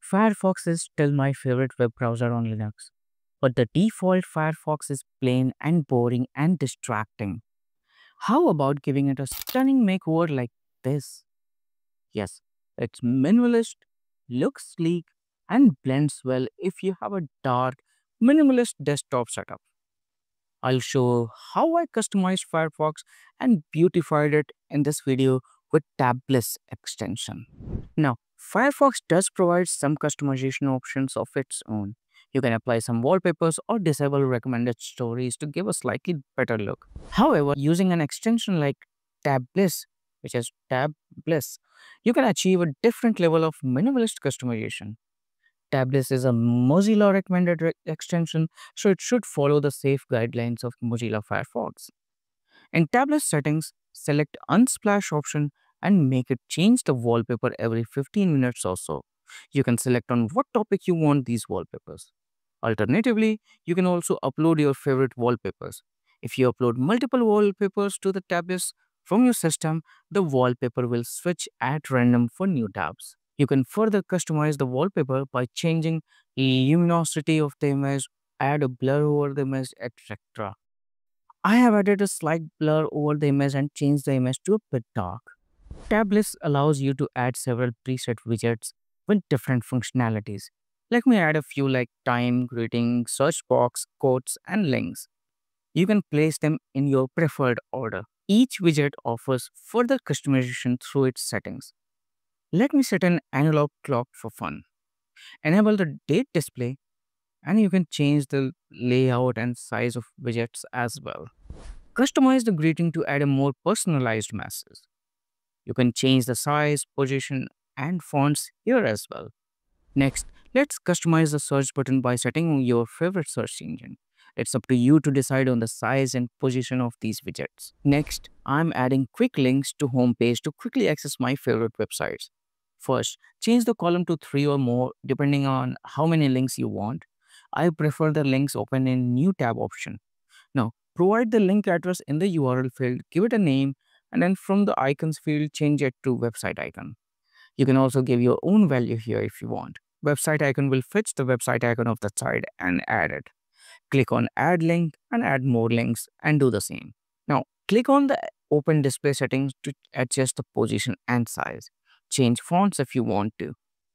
Firefox is still my favorite web browser on Linux, but the default Firefox is plain and boring and distracting. How about giving it a stunning makeover like this? Yes, it's minimalist, looks sleek, and blends well if you have a dark, minimalist desktop setup. I'll show how I customized Firefox and beautified it in this video with Tabliss extension. Now, Firefox does provide some customization options of its own. You can apply some wallpapers or disable recommended stories to give a slightly better look. However, using an extension like Tabliss, which is Tabliss, you can achieve a different level of minimalist customization. Tabliss is a Mozilla recommended extension, so it should follow the safe guidelines of Mozilla Firefox. In Tabliss settings, select Unsplash option and make it change the wallpaper every 15 minutes or so. You can select on what topic you want these wallpapers. Alternatively, you can also upload your favorite wallpapers. If you upload multiple wallpapers to the Tabliss from your system, the wallpaper will switch at random for new tabs. You can further customize the wallpaper by changing luminosity of the image, add a blur over the image, etc. I have added a slight blur over the image and changed the image to a bit dark. Tabliss allows you to add several preset widgets with different functionalities. Let me add a few like time, greeting, search box, quotes, and links. You can place them in your preferred order. Each widget offers further customization through its settings. Let me set an analog clock for fun. Enable the date display, and you can change the layout and size of widgets as well. Customize the greeting to add a more personalized message. You can change the size, position, and fonts here as well. Next, let's customize the search button by setting your favorite search engine. It's up to you to decide on the size and position of these widgets. Next, I'm adding quick links to homepage to quickly access my favorite websites. First, change the column to 3 or more depending on how many links you want. I prefer the links open in new tab option. Now, provide the link address in the URL field, give it a name, and then from the icons field, change it to website icon. You can also give your own value here if you want. Website icon will fetch the website icon of the site and add it. Click on add link and add more links and do the same. Now, click on the open display settings to adjust the position and size. Change fonts if you want to.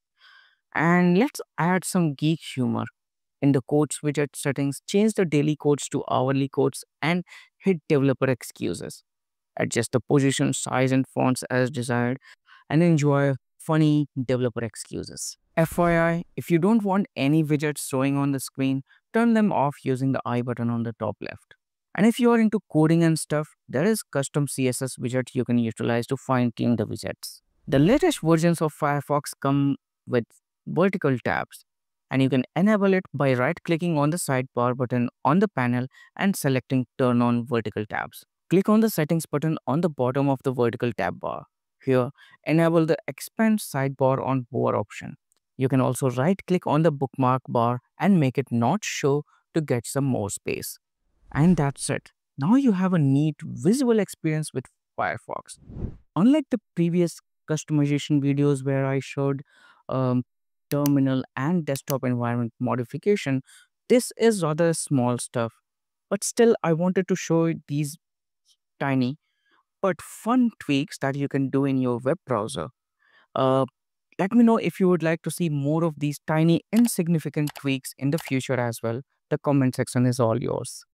And let's add some geek humor. In the quotes widget settings, change the daily quotes to hourly quotes and hit developer excuses. Adjust the position, size, and fonts as desired and enjoy funny developer excuses. FYI, if you don't want any widgets showing on the screen, turn them off using the I button on the top left. And if you are into coding and stuff, there is custom CSS widget you can utilize to fine-tune the widgets. The latest versions of Firefox come with vertical tabs, and you can enable it by right-clicking on the sidebar button on the panel and selecting Turn on Vertical Tabs. Click on the Settings button on the bottom of the vertical tab bar. Here, enable the Expand Sidebar on More option. You can also right-click on the bookmark bar and make it not show to get some more space. And that's it. Now you have a neat visual experience with Firefox. Unlike the previous customization videos where I showed terminal and desktop environment modification, this is rather small stuff. But still, I wanted to show these tiny but fun tweaks that you can do in your web browser. Uh, Let me know if you would like to see more of these tiny insignificant tweaks in the future as well. The comment section is all yours.